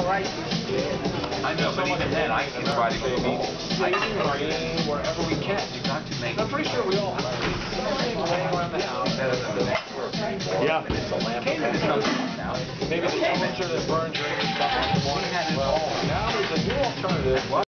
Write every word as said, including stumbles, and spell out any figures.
all right. I know, but even then, I can try to go meet. I can wherever we can. You got to make. I'm pretty sure we all have to laying around the house. Yeah. Maybe the temperature that burns your stuff in the morning. Well, now there's a new alternative.